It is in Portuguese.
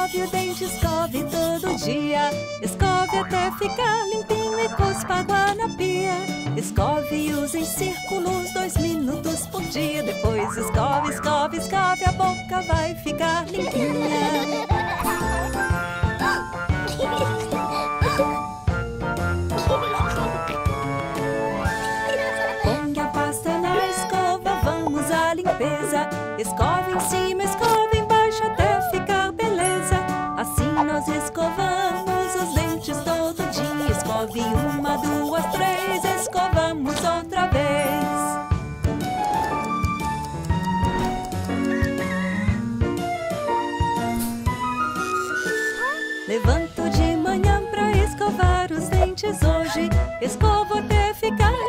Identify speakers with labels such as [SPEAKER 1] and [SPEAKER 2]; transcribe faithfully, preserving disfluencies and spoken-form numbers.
[SPEAKER 1] Escove o dente, escove todo dia. Escove até ficar limpinho e cuspa água na pia. Escove e use em círculos dois minutos por dia. Depois escove, escove, escove, a boca vai ficar limpinha. Ponha a pasta na escova, vamos à limpeza. Escova em cima, escova embaixo até ficar beleza. Assim nós escovamos os dentes todo dia. Escove uma, duas, três, escovamos outra vez. Levanto de manhã pra escovar os dentes hoje. Escovo até ficar